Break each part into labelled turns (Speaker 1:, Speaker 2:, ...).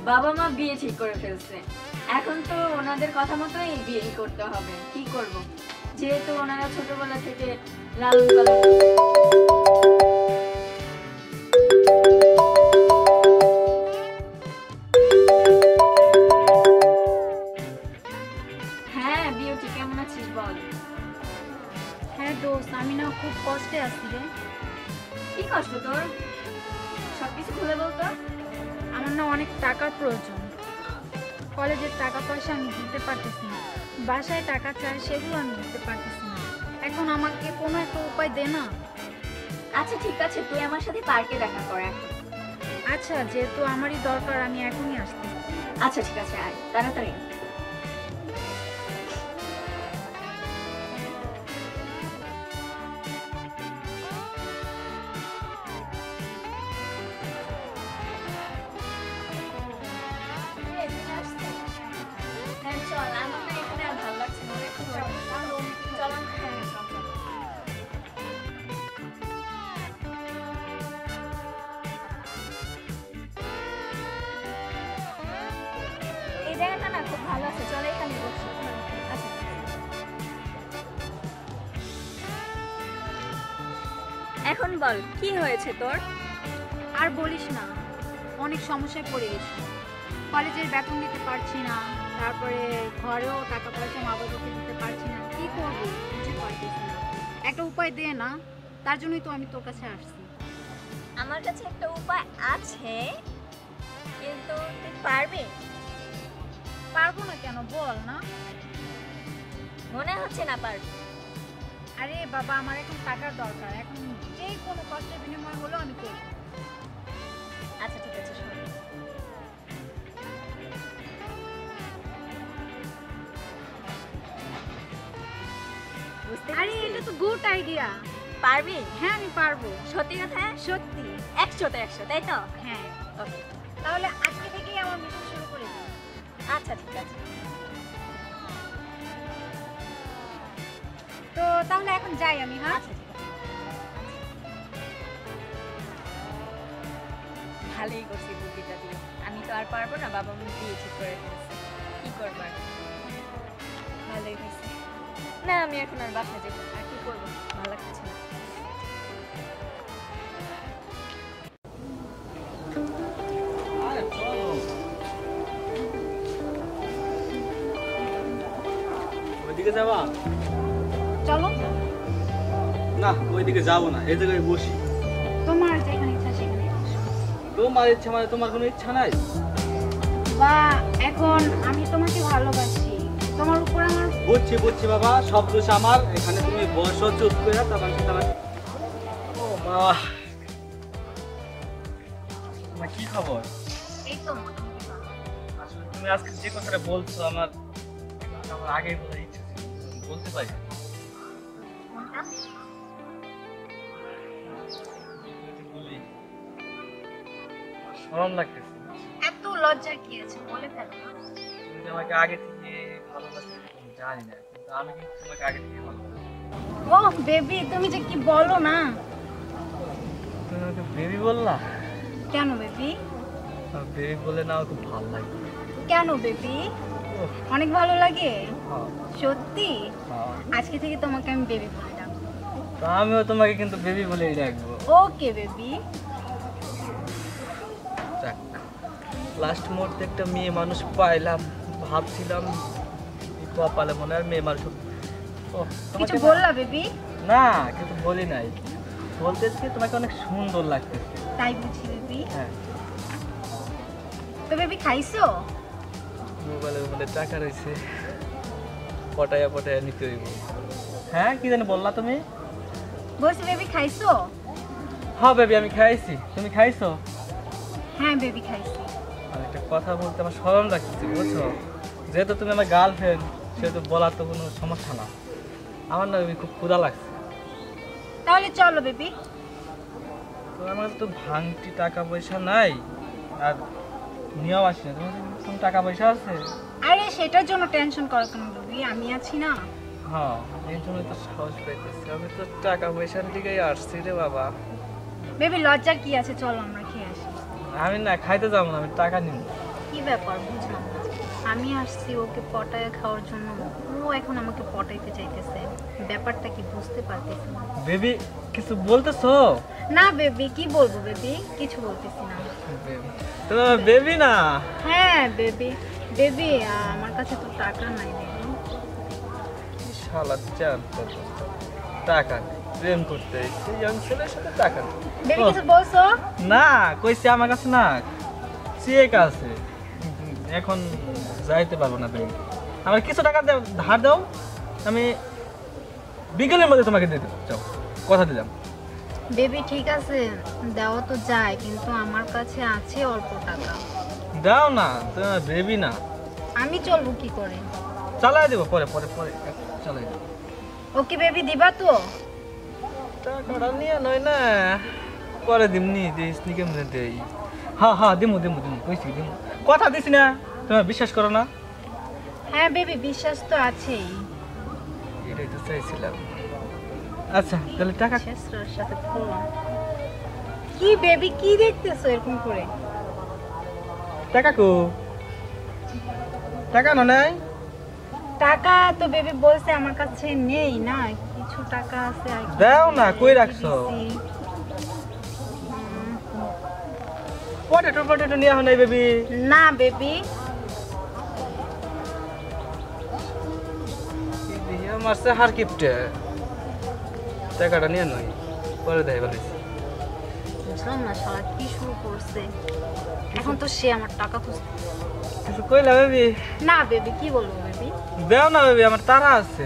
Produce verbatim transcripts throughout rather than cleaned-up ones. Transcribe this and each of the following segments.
Speaker 1: বাবা মা বিয়ে ঠিক করে ফেলছে, এখন তো ওনাদের কথা মতোই বিয়ে করতে হবে। কি করব, যেহেতু ওনারা ছোটবেলা থেকে লালন পালন। হ্যাঁ বিউটি, কেমন আছিস বল?
Speaker 2: হ্যাঁ দোস্ত, আমি না খুব কষ্টে আছি রে।
Speaker 1: কি কষ্ট তোর? সবকিছু খুলে বলতো।
Speaker 2: আমার না অনেক টাকার প্রয়োজন, কলেজের টাকা পয়সা আমি দিতে পারতেছি না, বাসায় টাকা চাই সেগুলো আমি দিতে পারতেছি না। এখন আমাকে কোনো একটা উপায় দে না।
Speaker 1: আচ্ছা ঠিক আছে, তুই আমার সাথে পার্কে দেখা কর এখন।
Speaker 2: আচ্ছা, যেহেতু আমারই দরকার আমি এখনই আসছি।
Speaker 1: আচ্ছা ঠিক আছে, আয় তাড়াতাড়ি। এই জায়গাটা না খুব ভালো আছে, চলো এখানে বসি। আচ্ছা। এখন বল কি হয়েছে তোর?
Speaker 2: আর বলিস না, অনেক সমস্যায় পড়ে গেছি। কলেজের বেতন দিতে পারছি না, তারপরে ঘরেও টাকা পয়সা মা বাবাকে দিতে পারছি না। কি করবো বুঝতে পারতেছি না, একটা উপায় দে না। তার জন্যই তো আমি তোর কাছে আসছি।
Speaker 1: আমার কাছে একটা উপায় আছে, কিন্তু তুই পারবি?
Speaker 2: পারবো না কেন, বল না।
Speaker 1: মনে হচ্ছে না পারবি।
Speaker 2: আরে বাবা, আমার এখন টাকার দরকার, এখন যে কোনো কষ্টের বিনিময় হলেও আমি করবো।
Speaker 1: আচ্ছা ঠিক আছে, শোন।
Speaker 2: আরে এটা তো গুড আইডিয়া।
Speaker 1: পারবি?
Speaker 2: হ্যাঁ আমি পারবো।
Speaker 1: সত্যি কথা?
Speaker 2: সত্যি
Speaker 1: একশোতে একশো, তাই তো?
Speaker 2: হ্যাঁ।
Speaker 1: ওকে,
Speaker 2: তাহলে আজকে থেকেই আমার মিশন শুরু করে দিই।
Speaker 1: আচ্ছা ঠিক আছে।
Speaker 2: তো তাহলে এখন যাই আমি। হ্যাঁ
Speaker 1: আচ্ছা ঠিক আছে। ভালোই করছি বুদ্ধিটা দিয়ে। আমি তো আর পারবো না, বাবা মা বিয়ে ঠিক করে ফেলছে, কি করবো আর? ভালোই হয়েছে। না আমি এখন আর বাসায় যাবো, আর কি করবো, ভালো লাগছে না।
Speaker 3: ওইদিকে যাবা?
Speaker 2: চলো।
Speaker 3: না ওইদিকে যাবো না, এই জায়গায় বসি।
Speaker 2: তোমার যেখানে ইচ্ছা সেখানে বসো।
Speaker 3: তোমার ইচ্ছা মানে তোমার কোনো ইচ্ছা নাই?
Speaker 2: বা এখন আমি তোমাকে ভালোবাসি, তোমার উপর আমার।
Speaker 3: বুঝছি বুঝছি বাবা, সব দোষ আমার। এখানে তুমি বসো চুপ করে, তারপর তোমার। ও মা, তোমার কি খবর?
Speaker 2: এই তো
Speaker 3: আসলে তুমি আজকে যে কথাটা বলছো আমার আমার আগেই বলার ইচ্ছা ছিল, বলতে পারি? বলি, শরম লাগতেছে।
Speaker 2: এত লজ্জা কি আছে, বলে ফেলো না।
Speaker 3: তুমি যে আমাকে আগে থেকে ভালোবাসতে আমি জানি না, কিন্তু আমি কিন্তু তোমাকে আগে থেকে ভালোবাসি।
Speaker 2: ও বেবি, তুমি যে কি বলো না।
Speaker 3: তুমি আমাকে বেবি বললা?
Speaker 2: কেন বেবি?
Speaker 3: বেবি বলে না খুব ভালো লাগে।
Speaker 2: কেন বেবি? অনেক ভালো লাগে?
Speaker 3: হ্যাঁ
Speaker 2: সত্যি?
Speaker 3: হ্যাঁ।
Speaker 2: আজকে থেকে তোমাকে আমি বেবি বলে ডাকবো।
Speaker 3: তো আমিও তোমাকে কিন্তু বেবি বলেই ডাকবো।
Speaker 2: Okay baby.
Speaker 3: যাক, লাস্ট মুহূর্তে একটা মেয়ে মানুষ পাইলাম, ভাবছিলাম কপালে মনে হয় মেয়ে মানুষ। ও
Speaker 2: কিছু বললা বেবি?
Speaker 3: না কিন্তু বলি নাই, বলতেছি তোমাকে অনেক সুন্দর লাগতেছে।
Speaker 2: তাই বুঝি বেবি?
Speaker 3: হ্যাঁ।
Speaker 2: তো বেবি খাইছো?
Speaker 3: মোবাইলের মধ্যে টাকা রয়েছে, পটায়া পটায়া নিতে হইব। হ্যাঁ কি জানি বললা তুমি?
Speaker 2: বলছি বেবি খাইছো?
Speaker 3: হ্যাঁ বেবি আমি খাইছি, তুমি খাইছো?
Speaker 2: হ্যাঁ বেবি খাইছি।
Speaker 3: আর একটা কথা বলতে আমার শরম লাগতেছে বুঝছো, যেহেতু তুমি আমার গার্লফ্রেন্ড সেহেতু বলার তো কোনো সমস্যা না। আমার না বেবি খুব ক্ষুধা লাগছে।
Speaker 2: তাহলে চলো বেবি।
Speaker 3: তো আমার তো ভাঙতি টাকা পয়সা নাই, আর নিয়েও আসি না। তোমার কোনো টাকা পয়সা আছে?
Speaker 2: আরে সেটার জন্য টেনশন করো কেন বেবি, আমি আছি না।
Speaker 3: হ্যাঁ এই জন্যই তো সাহস পাইতেছি, আমি তো টাকা পয়সার দিকেই আসছি রে বাবা।
Speaker 2: বেবি লজ্জার কি আছে, চলো আমরা খেয়ে আসি।
Speaker 3: আমি না খাইতে যাবো না, আমি টাকা নিব।
Speaker 2: কি ব্যাপার বুঝলাম না। আমি আসছি ওকে পটায় খাওয়ার জন্য, ও এখন আমাকে পটাইতে চাইতেছে, ব্যাপারটা কি বুঝতে পারতেছি না।
Speaker 3: বেবি কিছু বলতেছো?
Speaker 2: না বেবি, কি বলবো বেবি, কিছু বলতেছি না।
Speaker 3: তোমার বেবি না?
Speaker 2: হ্যাঁ বেবি, বেবি আমার কাছে তো টাকা নাই বেবি।
Speaker 3: শালা চান টাকা নেই, প্রেম করতে এসেছি ইয়াং ছেলের সাথে টাকা নেই।
Speaker 2: বেবি কিছু বলছো?
Speaker 3: না কইছি আমার কাছে না চেক আছে, এখন যাইতে পারবো না ব্যাংক। আমার কিছু টাকা দাও, ধার দাও, আমি বিকেলের মধ্যে তোমাকে দিয়ে দেবো, যাও কথা দিলাম।
Speaker 2: বেবি ঠিক আছে, দেওয়া তো যায়, কিন্তু আমার কাছে আছে অল্প টাকা।
Speaker 3: দাও না, তোমার বেবি না।
Speaker 2: আমি চলবো কি করে?
Speaker 3: চালাই দেবো পরে পরে পরে চালাই দেবো।
Speaker 2: ওকে বেবি দিবা তো?
Speaker 3: টাকাটা নিয়ে নয় না, পরে দিমনি দিস নি কেমনে দেই। হ্যাঁ হ্যাঁ দিমু দিমু দিমু কইছি দিমু, কথা দিস না, তোমার বিশ্বাস করো না?
Speaker 2: হ্যাঁ বেবি বিশ্বাস তো আছেই।
Speaker 3: এটাই তো চাইছিলাম। আচ্ছা তাহলে টাকা
Speaker 2: শেষরার সাথে বললাম। কি বেবি কি দেখতেছো এরকম করে?
Speaker 3: টাকা কো? টাকা না নাই?
Speaker 2: টাকা তো বেবি বলছে আমার কাছে নেই না, কিছু টাকা আছে আর কি।
Speaker 3: দাও না, কই রাখছো? পটেটো পটেটো নিয়ে হয় নাই বেবি?
Speaker 2: না বেবি।
Speaker 3: আমার সে হার কিপটে, টাকাটা নিয়ে নয়, পরে দেয় বলেছি।
Speaker 2: বুঝলাম না শালা কি শুরু করছে, এখন তো সে আমার টাকা খুঁজছে।
Speaker 3: কিছু কইলা বেবি?
Speaker 2: না বেবি, কি বলবো বেবি?
Speaker 3: দাও না বেবি, আমার তারা আছে।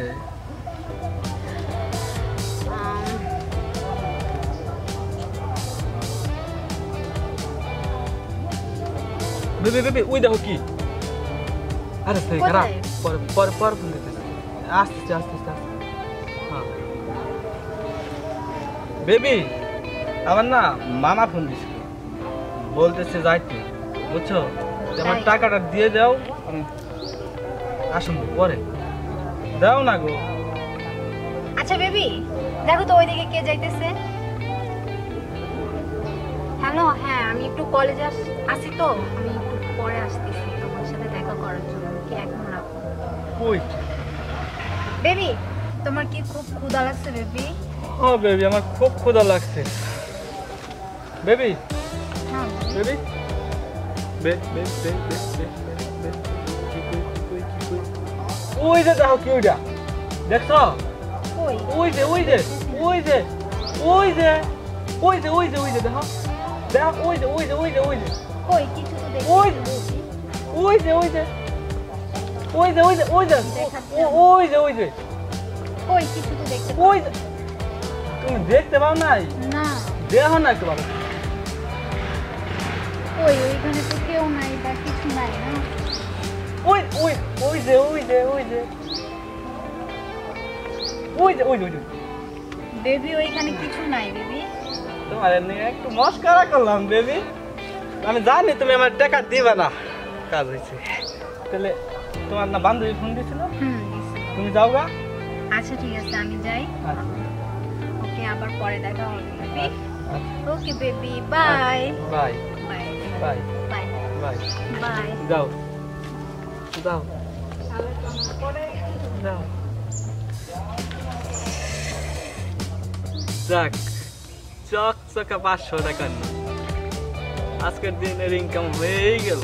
Speaker 3: বেবি বেবি ওই দেখো কি, আরে সেই খারাপ, পর পর পর ফোন দিতেছে, আস্তে আস্তে আস্তে। হ্যাঁ বেবি, আমার না মামা ফোন দিছিল, বলতেছে যাইতে, বুঝছো? আমার টাকাটা দিয়ে দাও, আমি আসুন পরে। দাও না গো।
Speaker 2: আচ্ছা বেবি দেখো তো ওইদিকে কে যাইতেছে। হ্যালো, হ্যাঁ আমি একটু কলেজে আসি, তো আমি একটু পরে আসতেছি তোমার সাথে দেখা করার জন্য, কি এখন রাখো।
Speaker 3: কই
Speaker 2: বেবি তোমার কি খুব ক্ষুধা লাগছে বেবি?
Speaker 3: ও বেবি আমার খুব ক্ষুধা লাগছে। বেবি
Speaker 2: হ্যাঁ
Speaker 3: বেবি বে বে বে বে বে ওই যে দেখো কি ওইটা দেখছো?
Speaker 2: কই?
Speaker 3: ওই যে ওই যে ওই যে ওই যে ওই যে ওই যে ওই যে দেখো দেখো ওই যে ওই যে ওই যে ওই যে
Speaker 2: কই কিছু তো দেখি।
Speaker 3: ওই ওই যে ওই যে ওই যে ওই যে ওই যে ওই যে ওই যে
Speaker 2: কই কিছু তো দেখতে
Speaker 3: ওই যে তুমি দেখতে পাও নাই?
Speaker 2: না।
Speaker 3: দেখো না একটু ভালো।
Speaker 2: কই ওইখানে তো কেউ নাই বা কিছু নাই না।
Speaker 3: ওই ওই ওই যে ওই যে ওই যে ওই যে ওই যে ওই যে
Speaker 2: বেবি ওইখানে কিছু নাই বেবি।
Speaker 3: তোমার নিয়ে একটু মস্কারা করলাম বেবি, আমি জানি তুমি আমার টাকা দিবে না, কাজ হয়েছে। তাহলে তোমার না বান্ধবী ফোন দিয়েছিল,
Speaker 2: হুম
Speaker 3: তুমি যাও গা।
Speaker 2: আচ্ছা ঠিক আছে আমি যাই। ওকে আবার পরে দেখা হবে baby. Okay baby bye
Speaker 3: bye
Speaker 2: bye
Speaker 3: bye
Speaker 2: bye
Speaker 3: bye
Speaker 2: bye.
Speaker 3: যাও যাও যাও। যাক চক চকা পাঁচশো টাকা নিয়ে আজকের দিনের ইনকাম হয়েই গেল।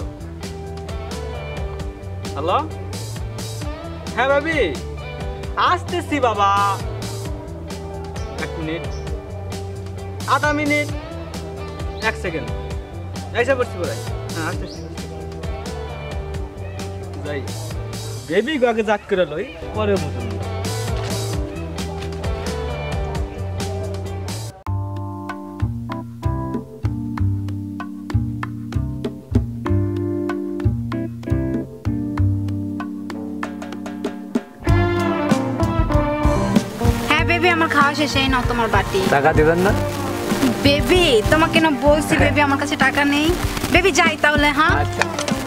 Speaker 3: হ্যালো, হ্যাঁ ভাবি আসতেছি বাবা, এক মিনিট, আধা মিনিট, এক সেকেন্ড, এসে পড়ছি বলাই। হ্যাঁ আসতেছি, যাই বেবি আগে যাক করে লই, পরে বুঝুন।
Speaker 2: বেবি আমার খাওয়া শেষ, এই নাও তোমার বাটি।
Speaker 4: টাকা দিবেন না?
Speaker 2: বেবি তোমাকে না বলছি বেবি আমার কাছে টাকা নেই। বেবি যাই তাহলে। হ্যাঁ
Speaker 4: আচ্ছা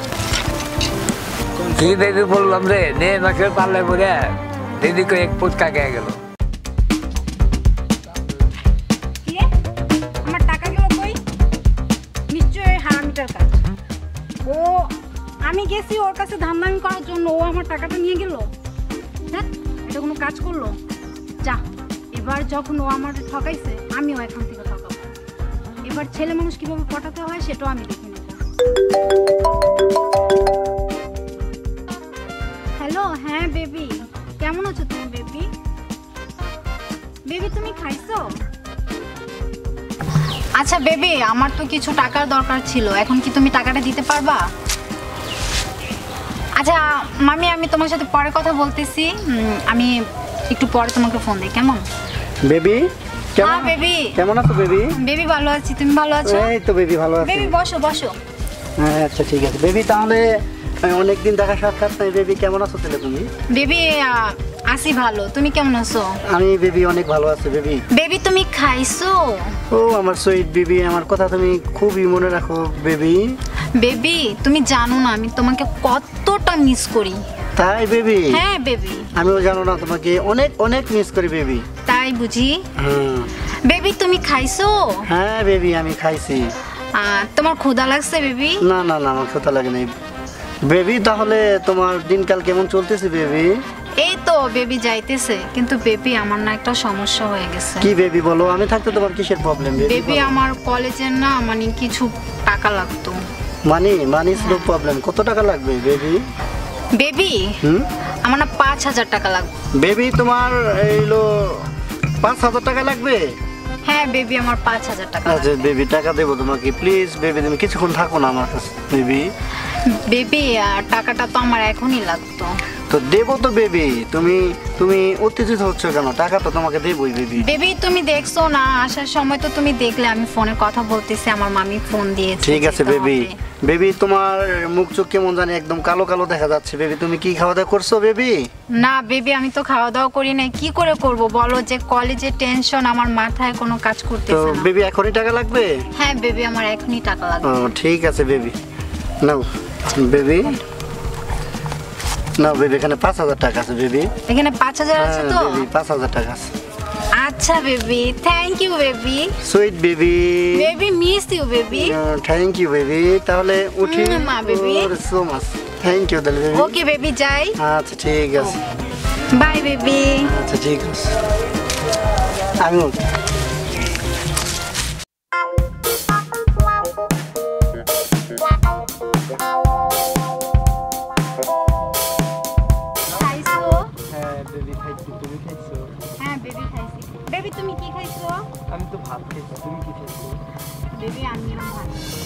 Speaker 4: কি বেবি বললাম রে, নে মাসের পাল্লে পরে দিদি কো এক পুচকা খেয়ে গেল।
Speaker 2: কি আমার টাকা গেল কই? নিশ্চয়ই হারামিটার কাছে। ও গেছি ওর কাছে ধান্দামি করার জন্য, ও আমার টাকাটা নিয়ে গেল। দেখ এটা কোনো কাজ করলো? যা, এবার যখন ও আমার ঠকাইছে আমিও এখান থেকে ঠকাবো। এবার ছেলে মানুষ কিভাবে পটাতে হয় সেটাও আমি দেখে নেব। হ্যালো, হ্যাঁ বেবি, কেমন আছো তুমি বেবি? বেবি তুমি খাইছো? আচ্ছা বেবি, আমার তো কিছু টাকার দরকার ছিল, এখন কি তুমি টাকাটা দিতে পারবা? আচ্ছা মামি, আমি তোমার সাথে পরে কথা বলতেছি, আমি একটু পরে তোমাকে ফোন দিই, কেমন?
Speaker 5: বেবি কেমন?
Speaker 2: হ্যাঁ বেবি।
Speaker 5: কেমন আছো বেবি?
Speaker 2: বেবি ভালো আছি, তুমি ভালো আছো?
Speaker 5: এই তো বেবি ভালো আছি।
Speaker 2: বেবি বসো বসো।
Speaker 5: হ্যাঁ আচ্ছা ঠিক আছে বেবি, তাহলে অনেকদিন দেখা সাক্ষাৎ নাই। বেবি কেমন আছো তাহলে তুমি?
Speaker 2: বেবি আসি ভালো, তুমি কেমন আছো?
Speaker 5: আমি বেবি অনেক ভালো আছি বেবি।
Speaker 2: বেবি তুমি খাইছো?
Speaker 5: ও আমার সুইট বেবি, আমার কথা তুমি খুবই মনে রাখো বেবি।
Speaker 2: বেবি তুমি জানো না আমি তোমাকে কতটা মিস করি।
Speaker 5: তাই বেবি?
Speaker 2: হ্যাঁ বেবি।
Speaker 5: আমিও জানো না তোমাকে অনেক অনেক মিস করি বেবি।
Speaker 2: তাই বুঝি?
Speaker 5: হুম।
Speaker 2: বেবি তুমি খাইছো?
Speaker 5: হ্যাঁ বেবি আমি খাইছি।
Speaker 2: আহ, তোমার ক্ষুধা লাগছে বেবি?
Speaker 5: না না না আমার ক্ষুধা লাগে নাই বেবি। তাহলে তোমার দিনকাল কেমন চলতেছে বেবি?
Speaker 2: এই তো বেবি যাইতেছে, কিন্তু বেবি আমার না একটা সমস্যা হয়ে গেছে।
Speaker 5: কি বেবি বলো, আমি থাকতে তোমার কিসের প্রবলেম বেবি?
Speaker 2: বেবি আমার কলেজের না মানে কিছু টাকা লাগতো।
Speaker 5: মানি মানি স্লো প্রবলেম, কত টাকা লাগবে বেবি?
Speaker 2: বেবি
Speaker 5: হুম
Speaker 2: আমার না পাঁচ হাজার টাকা লাগবে।
Speaker 5: বেবি তোমার এইলো পাঁচ হাজার টাকা লাগবে?
Speaker 2: হ্যাঁ বেবি আমার পাঁচ হাজার টাকা
Speaker 5: আচ্ছা
Speaker 2: লাগবে।
Speaker 5: বেবি টাকা দেবো তোমাকে, প্লিজ বেবি তুমি কিছুক্ষণ থাকো না আমার কাছে বেবি।
Speaker 2: বেবি টাকাটা তো আমার এখনই লাগতো।
Speaker 5: তো দেবো তো বেবি, তুমি তুমি উত্তেজিত হচ্ছ কেন? টাকা তো তোমাকে দেবই বেবি।
Speaker 2: বেবি তুমি দেখছো না, আসার সময় তো তুমি দেখলে আমি ফোনে কথা বলতেছি, আমার মামি ফোন দিয়েছে।
Speaker 5: ঠিক আছে
Speaker 2: যেতে
Speaker 5: বেবি।
Speaker 2: হবে।
Speaker 5: বেবি তোমার মুখ চোখ কেমন জানি একদম কালো কালো দেখা যাচ্ছে বেবি, তুমি কি খাওয়া দাওয়া করছো বেবি?
Speaker 2: না বেবি আমি তো খাওয়া দাওয়া করি নাই, কি করে করব বলো, যে কলেজে টেনশন, আমার মাথায় কোনো কাজ
Speaker 5: তো
Speaker 2: করতেছে না।
Speaker 5: বেবি এখনই টাকা লাগবে?
Speaker 2: হ্যাঁ বেবি আমার এখনই টাকা
Speaker 5: ও
Speaker 2: লাগবে।
Speaker 5: ঠিক আছে বেবি, নাও বেবি, নাও বেবি, এখানে পাঁচ হাজার টাকা আছে বেবি।
Speaker 2: এখানে পাঁচ হাজার আছে তো?
Speaker 5: হ্যাঁ বেবি পাঁচ হাজার টাকা আছে।
Speaker 2: আচ্ছা baby, thank you baby.
Speaker 5: Sweet baby.
Speaker 2: Baby miss you baby.
Speaker 5: Thank you baby. তাহলে উঠি?
Speaker 2: মা baby.
Speaker 5: So much thank you তাহলে বেবি।
Speaker 2: ওকে বেবি যাই।
Speaker 5: আচ্ছা ঠিক আছে।
Speaker 2: Bye baby.
Speaker 5: আচ্ছা ঠিক আছে, আমিও
Speaker 2: খাইছো?
Speaker 3: হ্যাঁ বেবি খাইছি, তুমি খাইছো?
Speaker 2: হ্যাঁ বেবি খাইছি। বেবি তুমি কি খাইছো?
Speaker 3: আমি তো ভাত খাইছি, তুমি কি খাইছো?
Speaker 2: বেবি আমিও ভাত।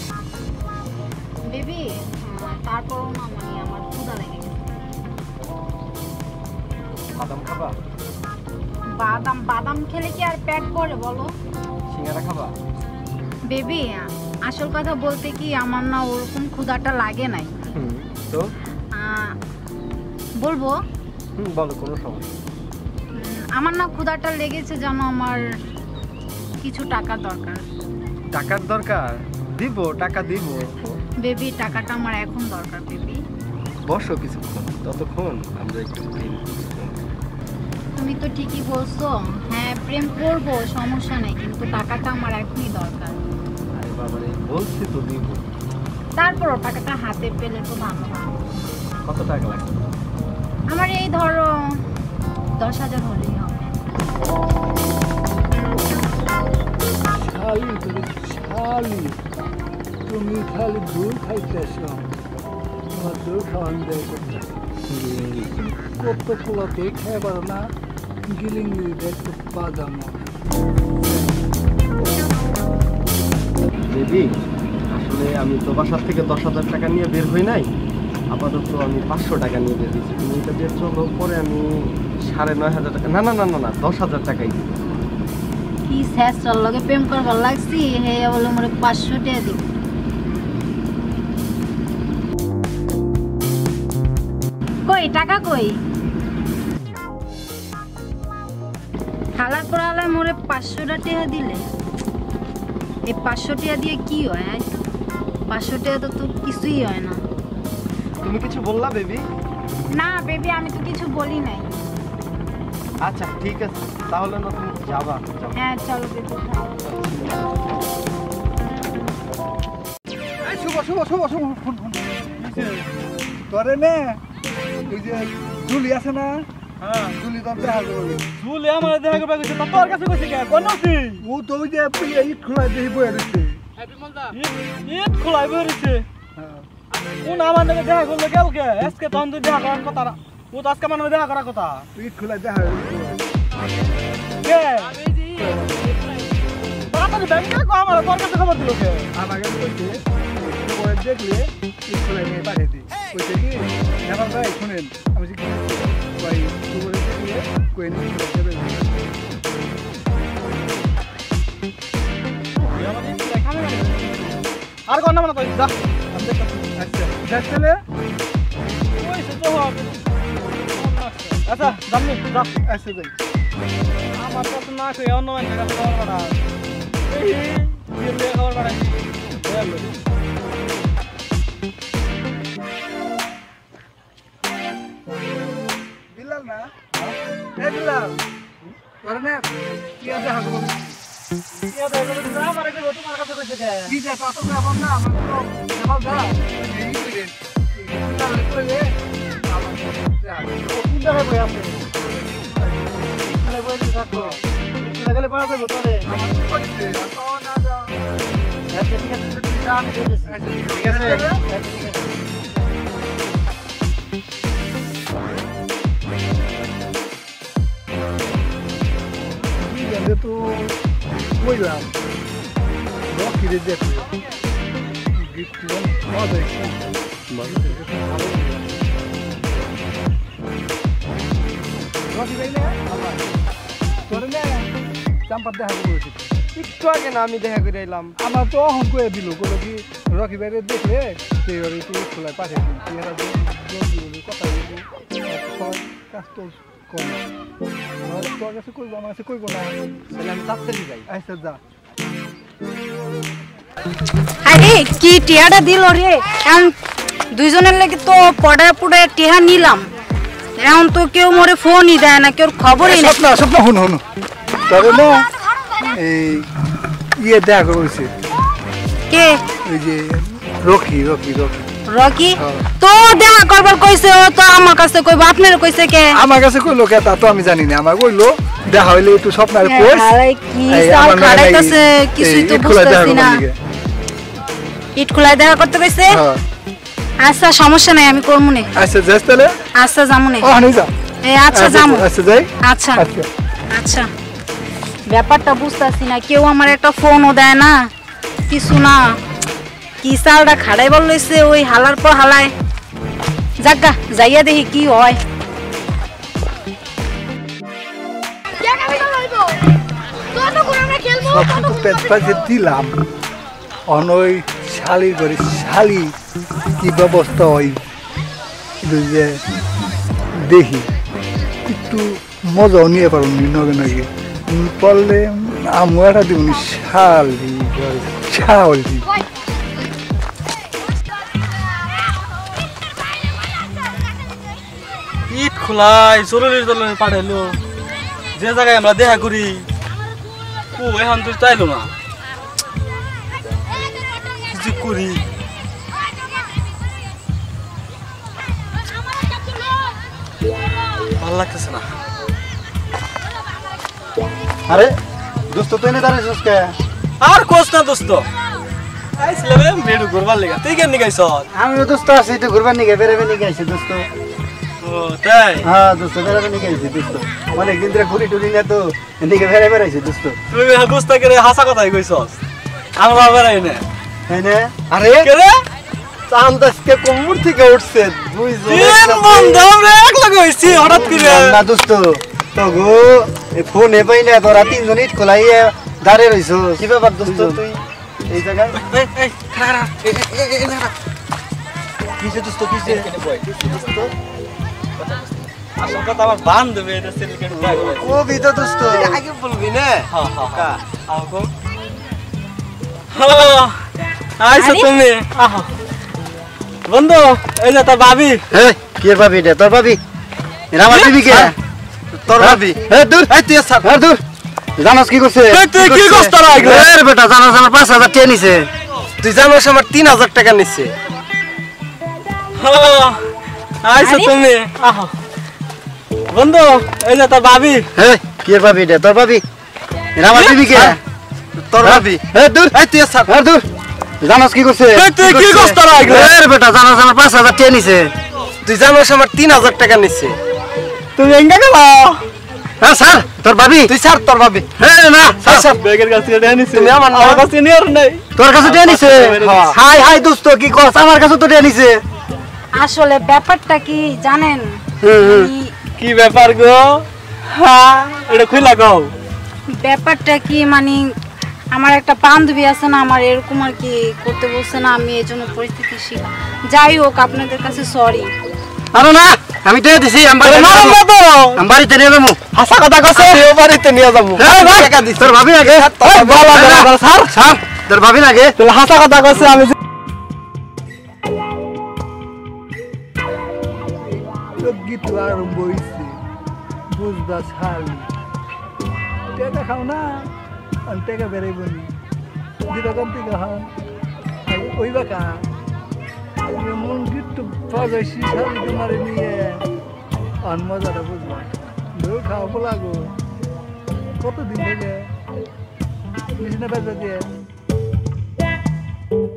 Speaker 2: বেবি তারপরও না মানে আমার ক্ষুধা লেগে গেছে।
Speaker 3: বাদাম খাবা?
Speaker 2: বাদাম বাদাম খেলে কি আর পেট ভরে বলো?
Speaker 3: সিঙ্গারা খাবা?
Speaker 2: বেবি আসল কথা বলতে কি আমার না ওরকম ক্ষুধাটা লাগে নাই।
Speaker 3: হুম তো
Speaker 2: আহ, বলবো
Speaker 3: হুম বলো, কোনো সমস্যা নেই।
Speaker 2: উম, আমার না ক্ষুধাটা লেগেছে জানো, আমার কিছু টাকা দরকার।
Speaker 3: টাকার দরকার? দিব, টাকা দিব।
Speaker 2: বেবি টাকাটা আমার এখন দরকার বেবি।
Speaker 3: বসো কিছুক্ষণ, ততক্ষণ আমরা একটু প্রেম করবো।
Speaker 2: তুমি তো ঠিকই বলছো, হ্যাঁ প্রেম করবো সমস্যা নেই, কিন্তু টাকাটা আমার এখনই দরকার।
Speaker 3: আরে বাবারে, বলছি তো দিব।
Speaker 2: তারপরও টাকাটা হাতে পেলে তো ভালো হয়।
Speaker 3: কত টাকা লাগবে?
Speaker 2: আমার এই ধরো দশ হাজার হলেই হবে।
Speaker 6: শালি করে শালি, তুমি খালি দূর খাইতেছ, তোমার দূর খাওয়ান দেয় করতেছ। কত পোলাতে খেয়ে পারো না, গিলিঙ্গি দেখতে বাদাম।
Speaker 3: বেবি আসলে আমি তো বাসার থেকে দশ হাজার টাকা নিয়ে বের হই নাই, আপাতত আমি পাঁচশো টাকা নিয়ে বের হয়েছি। তুমি এটা দিয়ে চলো, পরে আমি সাড়ে নয় হাজার টাকা, না না না না না দশ হাজার টাকাই দিই।
Speaker 2: কি শেষটার লগে প্রেম করবার লাগছি, হে বলে মোরে পাঁচশো টাকা দিব। কই টাকা কই? খালা করালে মোরে পাঁচশো টাকা দিলে, এই পাঁচশো টাকা দিয়ে কি হয়? পাঁচশো টাকা তো তো কিছুই হয় না।
Speaker 3: তুমি কিছু বললা বেবি?
Speaker 2: না বেবি আমি তো কিছু বলি নাই।
Speaker 3: আচ্ছা ঠিক আছে, তাহলে না তুমি যাবা? যাও।
Speaker 2: হ্যাঁ চলো বেবি খাও।
Speaker 6: শুভ শুভ শুভ শুভ তোরে নে ওই যে জুলি আছে না
Speaker 3: হ্যাঁ
Speaker 6: জুলি তোর দেখা করবে
Speaker 3: ঝুলে আমার দেখা করবে কইছে তোর কাছে কইছে কে কোন নছি
Speaker 6: ও তো ওই যে ইট খোলা দিয়ে বয়ে রয়েছে
Speaker 3: ইট খোলাই বেরিয়েছে
Speaker 6: হ্যাঁ
Speaker 3: কোন আমার নাকি দেখা করলো কালকে আজকে তখন তুই দেখা করার কথা না ও তো আজকে মানে দেখা করার কথা
Speaker 6: ইট খোলা দেখা
Speaker 3: কে তাড়াতাড়ি ব্যাংকে কো আমার তোর কাছে খবর দিল কে
Speaker 6: আমাকে বলছে পরে দেখলে ইট খোলা নিয়ে পাঠিয়ে দিই কইছে কি এবার ভাই শুনেন আমি কি ভাই তোরে দেখলে কই নিয়ে দেবে
Speaker 3: আর কোন নাম না কই যা আমি দেখতাছি
Speaker 6: আচ্ছা যাচ্ছিলে
Speaker 3: ওই তো হবে আচ্ছা জানি যা
Speaker 6: আচ্ছা ভাই
Speaker 3: আমার কাছে না কই অন্য মানে কাছে খবর বাড়া এই দিলে খবর বাড়া চলো
Speaker 6: বিলাল না এ বিলাল তোর না কি আছে হাগো
Speaker 3: কি হবে বলে আমার কাছে তোমার কাছে কইছে কে
Speaker 6: কি যে কত যাব না আমার তো যাও যা এই করে তাহলে কইলে আমার কোন জায়গায় বই আছে কোন বই থাকো লাগলে পাওয়া যাবে তোরে আমার কইছে তো না যা আচ্ছা ঠিক আছে তুই যা আমি কইতেছি ঠিক আছে ঠিক আছে তো কইলাম রকি রে দেখো গিফট কোন মজা আছে রকি ভাই না আমার তোরে না চাম্পার দেখা করেছি
Speaker 7: একটু আগে না আমি দেখা করে এলাম
Speaker 6: আমার তো অহন কয়ে দিল বলো কি রকি ভাইরে দেখলে সেই ওর একটু খোলায় পাঠিয়ে দিন তুই এরা জলদি বলি কথা বলি সবাই কাজ তো কম তোর কাছে কইবো আমার কাছে কইবো না
Speaker 7: তাহলে আমি তাড়াতাড়ি যাই
Speaker 6: আচ্ছা যা
Speaker 2: আরে কি টিয়াটা দিল রে এখন দুইজনের লাগি তো পড়ে পড়ে টিহা নিলাম এখন তো কেউ মোরে ফোনই দেয় না কেউ খবরই না
Speaker 6: স্বপ্ন স্বপ্ন শুনো শুনো তবে না এই ইয়ে দেখা করেছে
Speaker 2: কে
Speaker 6: ওই যে রকি রকি রকি
Speaker 2: রকি
Speaker 6: হ্যাঁ।
Speaker 2: তো দেখা করবার কইছে ও তো আমার কাছে কইবো আপনার কইছে কে
Speaker 6: আমার কাছে কইলো কে তা তো আমি জানি না আমার কইলো দেখা হইলে একটু স্বপ্নের কোর্স
Speaker 2: আরে কি সাল খাড়াইতাছে কিছুই তো বুঝতাছি না ইট খোলাই দেখা করতে কইছে আচ্ছা সমস্যা নাই আমি করমু নে
Speaker 6: আচ্ছা যাস তাহলে
Speaker 2: আচ্ছা যামু নে
Speaker 6: ও হানি যা
Speaker 2: এ আচ্ছা যামু
Speaker 6: আচ্ছা যাই
Speaker 2: আচ্ছা
Speaker 6: আচ্ছা
Speaker 2: আচ্ছা ব্যাপারটা বুঝতাছি না কেউ আমার একটা ফোনও দেয় না কিছু না কি সালটা খাড়াই বল লইছে ওই হালার পর হালায় যাগা যাইয়া দেখি কি হয়
Speaker 6: সব তো পেট পাশে দিলাম অনই শালি করে শালি কি ব্যবস্থা হয় কিন্তু যে দেখি একটু মজাও নিয়ে পারো নগে নাকি পড়লে আমু একটা দিবনি শালি করে শালি
Speaker 3: ইট খোলাই জরুরি জরুরি পাঠাইলো যে জায়গায় আমরা দেখা করি ও এখন তুই চাইলো না কিছু করি ভালো লাগতেছে না
Speaker 5: আরে দোস্ত তুই না দাঁড়াইছিস কে
Speaker 3: আর কোস না দোস্ত আইছিলাম রে মেডু ঘুরবার লাগা তুই কেন নিগাইছ
Speaker 5: আমিও দোস্ত আছি একটু ঘুরবার নিগে বেরোবে নিগে আইছি দোস্ত
Speaker 3: ও তাই
Speaker 5: হ্যাঁ দোস্ত বেরোবে নিগে আইছি দোস্ত অনেকদিন ধরে ঘুরি টুরি না তো এদিকে বেড়ে বেড়াইছি দোস্ত
Speaker 3: তুই দোস্ত কে হাসা কথাই কইছস আমরা বেড়াই না
Speaker 5: তাই না
Speaker 7: আরে
Speaker 3: কে রে
Speaker 7: চাঁদ আজকে কোমর থেকে উঠছে দুই
Speaker 3: তিন বন্ধু আমরা এক লগে হইছি হঠাৎ করে
Speaker 5: না দোস্ত তো গো এই ফোন এ পাই না তোরা তিনজন ইট খোলাই দাঁড়িয়ে রইছো কি ব্যাপার দোস্ত তুই এই জায়গায়
Speaker 3: এই এই খাড়া এই এই এই না
Speaker 5: কিসে দোস্ত কিসে দোস্ত
Speaker 3: আসল কথা আমার বান্ধবী এটা সিলিকেট ব্যাগ
Speaker 5: ও বিতো দোস্ত
Speaker 7: আগে বলবি না
Speaker 3: হ্যাঁ হ্যাঁ আও হ্যালো আইছো তুমি আহা বন্ধু এই যে তোর ভাবি
Speaker 5: এই কে ভাবি রে তোর ভাবি এরা আমার বিবি কে
Speaker 7: তোর ভাবি
Speaker 5: এ দূর
Speaker 7: এই তুই সাথ
Speaker 5: আর দূর জানাস কি করছে
Speaker 3: এই তুই কি করছ তোরা এগুলো?
Speaker 5: এর বেটা জানাস আমার পাঁচ হাজার টাকা নিছে
Speaker 7: তুই জানোস আমার তিন হাজার টাকা নিচ্ছে
Speaker 3: হ্যালো আইছো
Speaker 2: আরে?
Speaker 3: তুমি আহ বন্ধু এই যে তোর ভাবি
Speaker 5: হ্যাঁ কি এর ভাবি রে তোর ভাবি এরা আমার বিবি কে তোর ভাবি হ্যাঁ দূর এই তুই স্যার হ্যাঁ দূর জানোস কি করছে
Speaker 3: এই তুই কি করছ তোরা এগুলো?
Speaker 5: এর বেটা জানোস আমার পাঁচ হাজার টাকা নিছে তুই জানোস আমার তিন হাজার টাকা নিছে
Speaker 3: তুমি এঙ্গা গেল
Speaker 5: হ্যাঁ স্যার তোর ভাবি তুই স্যার তোর ভাবি হ্যাঁ না স্যার স্যার
Speaker 3: ব্যাগের কাছে এটা নিছে
Speaker 5: তুমি আমার না-
Speaker 3: আমার কাছে নিয়ে আর নাই
Speaker 5: তোর কাছে টাকা নিছে
Speaker 3: হ্যাঁ।
Speaker 5: হাই হাই দোস্ত কি কস আমার কাছে তো টাকা নিছে
Speaker 2: আসলে ব্যাপারটা কি জানেন
Speaker 5: হুম, হুম।
Speaker 2: আমি-
Speaker 3: কি ব্যাপার গো হ্যাঁ এটা খুইলা গাও
Speaker 2: ব্যাপারটা কি মানে আমার একটা বান্ধবী আছে না আমার এরকম আর কি করতে বলছে না আমি এই জন্য পরিস্থিতি শিখা যাই হোক আপনাদের কাছে সরি
Speaker 5: আরে না আমি টাকা দিছি আমি বাড়িতে নিয়ে যাবো।
Speaker 3: তো
Speaker 5: আমি বাড়িতে নিয়ে যাবো
Speaker 3: হাসা কথা কছে ও বাড়িতে নিয়ে যাবো
Speaker 5: হ্যাঁ ভাই তোর ভাবি লাগে
Speaker 3: এই বলা বলা বলা, স্যার
Speaker 5: স্যার তোর ভাবি লাগে
Speaker 3: তাহলে হাসা কথা কছে আমি যে-
Speaker 6: গীত আরম্ভ হয়েছে বুঝবা শালি টেকা খাও না আর টেকা বেড়াইব নি দিবা কম থেকে খাও ওই বাকা এমন গীত বাজাইছি শালি তোমার নিয়ে আর মজাটা বুঝবা ধরে খাওয়াবো লাগো কতদিন থেকে বিছনা বাজা দিয়ে